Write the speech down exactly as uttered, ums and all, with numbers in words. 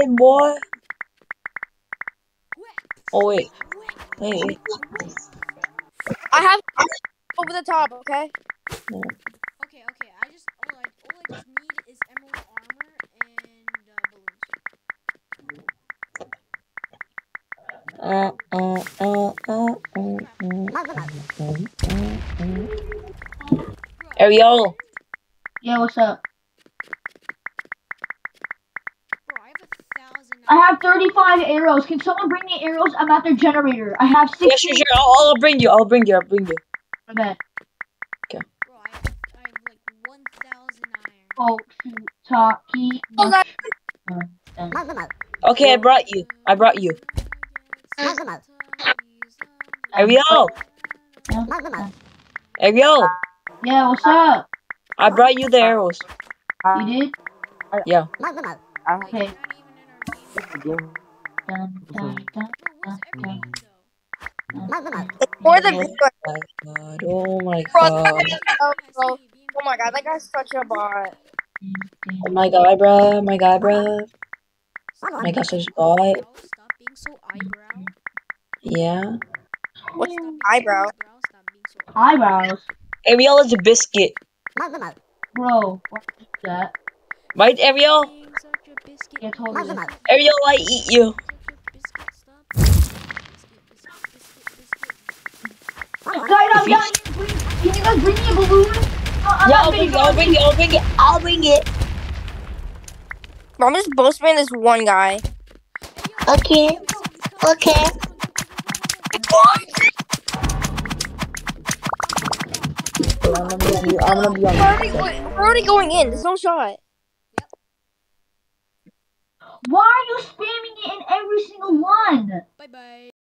in, boy. Oh wait, wait. I have over the top, okay? No. Okay, okay. I just all I all I just need is emerald armor and uh, balloons. Uh, uh, uh, uh, uh, uh, uh. Ariel. Yeah, what's up? Bro, I have a thousand. I have thirty-five arrows. Can someone bring me arrows? I'm at their generator. I have sixty. Yeah, sure, sure. I'll, I'll bring you. I'll bring you. I'll bring you. I bet. Bro, I have, I have like one thousand iron. Oh, shoot. Talkie. Oh, that- Okay, I brought you. I brought you. Ariel. Ariel. Yeah, what's up? I brought you the arrows. You did? Yeah. Okay. Bro, Dun, dun, dun, what's dun, dun. everything for the Oh video. my god. Oh my Bro, god. oh, bro. Oh my god, that guy's such a bot. Oh my god, bruh. Oh my god, bruh. Oh my gosh, there's bot. though? Stop being so eyebrow. Yeah. What's Stop being eyebrow? So eyebrow. Stop being so Eyebrows. Ariel is a biscuit. Bro, what is that? Right, Ariel? being such a biscuit. Yeah, totally. Ariel, I eat you. Guys, I'm dying. Can you guys bring me a balloon? Uh, Yeah, I'll bring it. I'll bring it. I'll bring it. I'll bring it. Bro, I'm just boasting this one guy. Okay. Okay. I'm gonna be, I'm gonna be on We're already, we're already going in. There's no shot. Why are you spamming it in every single one? Bye bye.